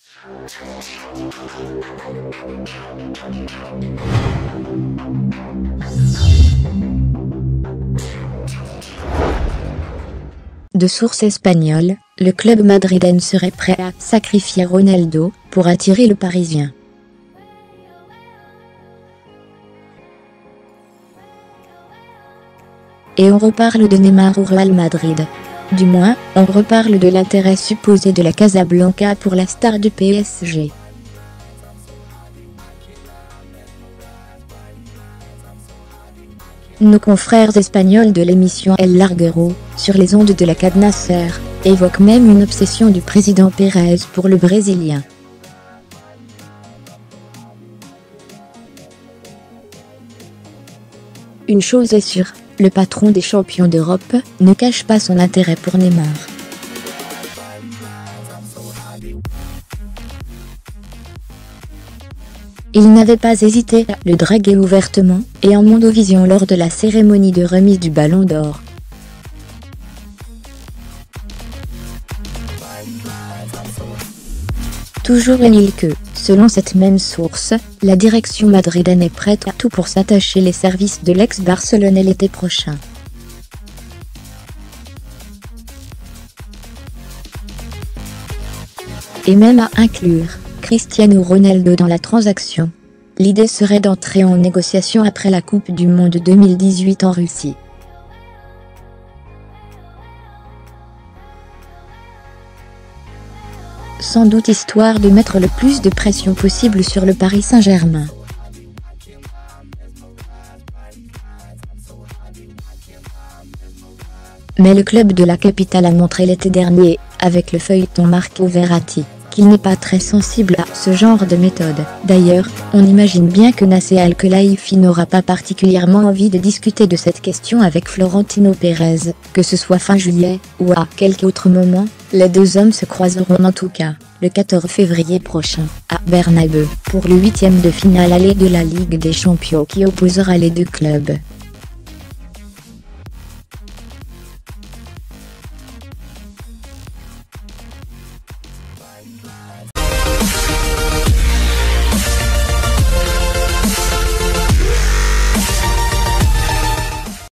De sources espagnoles, le club madrilène serait prêt à sacrifier Ronaldo pour attirer le Parisien. Et on reparle de Neymar au Real Madrid. Du moins, on reparle de l'intérêt supposé de la Casablanca pour la star du PSG. Nos confrères espagnols de l'émission El Larguero, sur les ondes de la Cadena Ser, évoquent même une obsession du président Pérez pour le Brésilien. Une chose est sûre, le patron des champions d'Europe ne cache pas son intérêt pour Neymar. Il n'avait pas hésité à le draguer ouvertement et en mondovision lors de la cérémonie de remise du Ballon d'Or. Toujours est-il que, selon cette même source, la direction madrilène est prête à tout pour s'attacher les services de l'ex-barcelonais l'été prochain. Et même à inclure Cristiano Ronaldo dans la transaction. L'idée serait d'entrer en négociation après la Coupe du Monde 2018 en Russie. Sans doute histoire de mettre le plus de pression possible sur le Paris Saint-Germain. Mais le club de la capitale a montré l'été dernier, avec le feuilleton Marco Verratti, qu'il n'est pas très sensible à ce genre de méthode. D'ailleurs, on imagine bien que Nasser Al-Khelaifi n'aura pas particulièrement envie de discuter de cette question avec Florentino Pérez, que ce soit fin juillet, ou à quelque autre moment, les deux hommes se croiseront en tout cas, le 14 février prochain, à Bernabeu, pour le 8e de finale aller de la Ligue des Champions qui opposera les deux clubs.